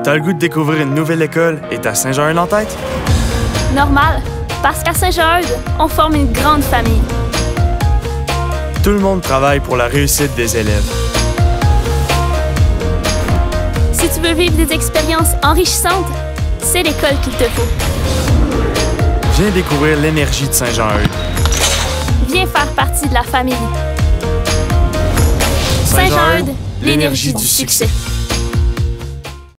T'as le goût de découvrir une nouvelle école et t'as Saint-Jean-Eudes en tête? Normal, parce qu'à Saint-Jean-Eudes, on forme une grande famille. Tout le monde travaille pour la réussite des élèves. Si tu veux vivre des expériences enrichissantes, c'est l'école qu'il te faut. Viens découvrir l'énergie de Saint-Jean-Eudes. Viens faire partie de la famille. Saint-Jean-Eudes, l'énergie du succès.